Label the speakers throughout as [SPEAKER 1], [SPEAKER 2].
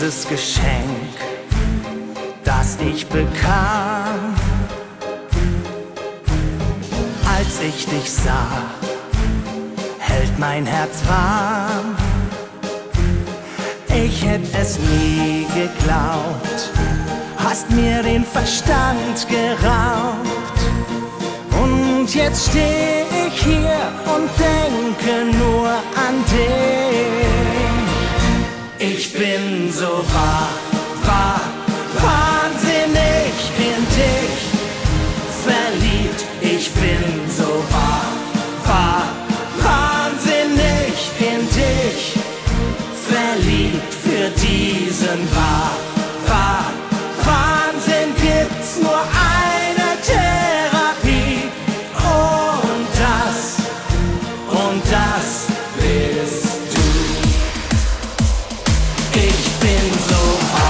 [SPEAKER 1] dieses Geschenk, das ich bekam, als ich dich sah, hält mein Herz warm. Ich hätte es nie geglaubt, hast mir den Verstand geraubt. Und jetzt steh ich hier und denke nur an dich. Ich bin so wahnsinnig in dich verliebt. Ich bin so wahnsinnig in dich verliebt. Für diesen Wahnsinn gibt's nur eine Therapie. Und das bist du. Ich bin so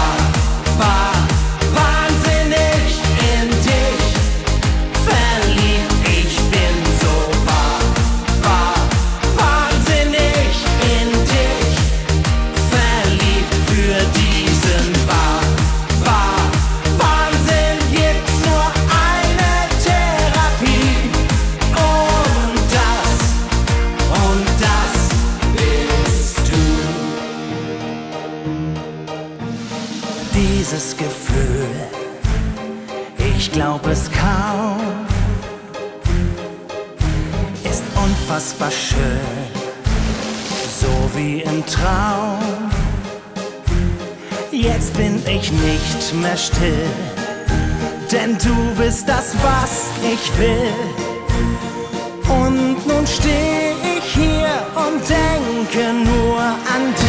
[SPEAKER 1] wahnsinnig in dich verliebt. Ich bin so wahnsinnig in dich verliebt. Für diesen Wahnsinn gibt's nur eine Therapie. Und das bist du. Dieses Gefühl, ich glaub es kaum, ist unfassbar schön, so wie im Traum. Jetzt bin ich nicht mehr still, denn du bist das, was ich will. Und nun steh ich hier und denke nur an